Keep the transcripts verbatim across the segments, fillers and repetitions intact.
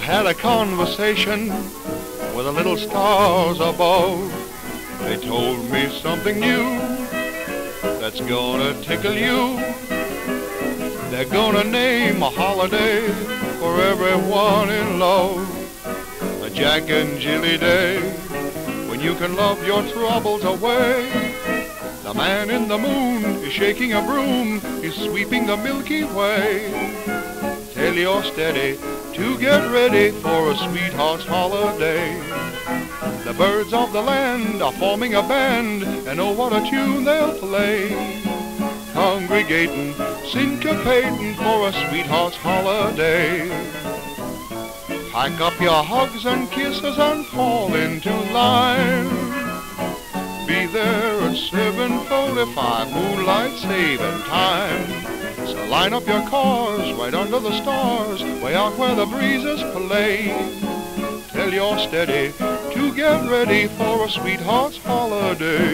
had a conversation with the little stars above. They told me something new that's gonna tickle you. They're gonna name a holiday for everyone in love, a Jack and Jilly Day, when you can love your troubles away. The man in the moon is shaking a broom, he's sweeping the Milky Way. Tell your steady to get ready for a sweetheart's holiday. The birds of the land are forming a band, and oh, what a tune they'll play. Congregating, syncopating for a sweetheart's holiday. Pack up your hugs and kisses and fall into line. Be there at seven forty-five, moonlight saving time. So line up your cars right under the stars, way out where the breezes play. Tell your steady to get ready for a sweetheart's holiday.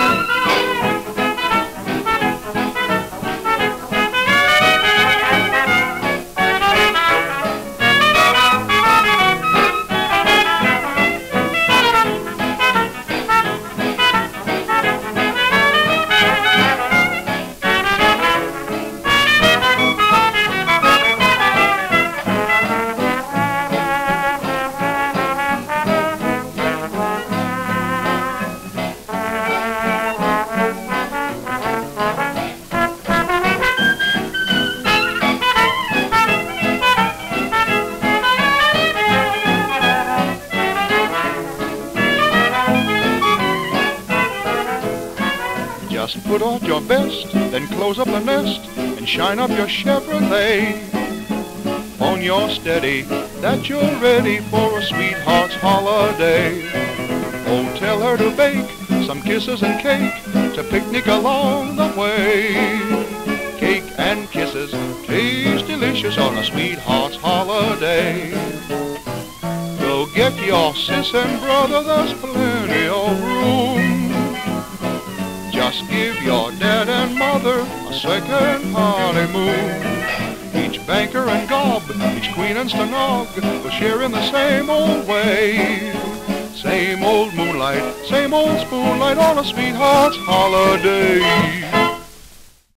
Just put on your best, then close up the nest, and shine up your Chevrolet. On your steady, that you're ready for a sweetheart's holiday. Oh, tell her to bake some kisses and cake to picnic along the way. Cake and kisses taste delicious on a sweetheart's holiday. Go get your sis and brother, there's plenty of room. Just give your dad and mother a second honeymoon. Each banker and gob, each queen and stenog will share in the same old way. Same old moonlight, same old spoonlight on a sweetheart's holiday.